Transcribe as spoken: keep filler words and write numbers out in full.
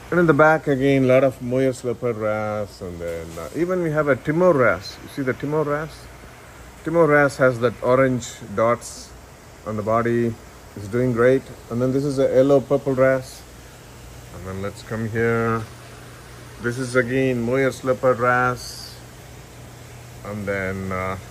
And in the back again, a lot of Moyer's leopard wrasse, and then uh, even we have a Timor wrasse. You see the Timor wrasse? Timor wrasse has that orange dots on the body. It's doing great. And then this is a yellow purple wrasse. And then let's come here. This is again Moyer's leopard wrasse. And then uh,